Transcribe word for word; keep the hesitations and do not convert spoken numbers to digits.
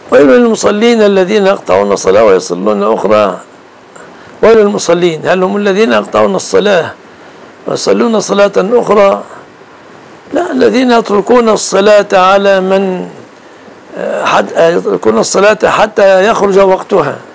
ويل للمصلين الذين يقطعون الصلاة ويصلون أخرى. ويل للمصلين، هل هم الذين يقطعون الصلاة ويصلون صلاة أخرى؟ لا، الذين يتركون الصلاة على من يتركون الصلاة حتى يخرج وقتها.